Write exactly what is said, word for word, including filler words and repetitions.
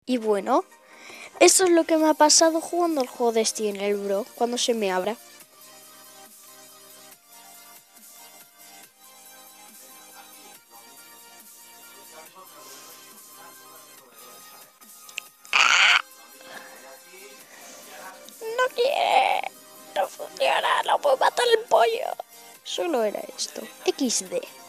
Y bueno, eso es lo que me ha pasado jugando al juego de Steam en el Bro, cuando se me abra. No quiere, no funciona, no puedo matar el pollo. Solo era esto. equis de.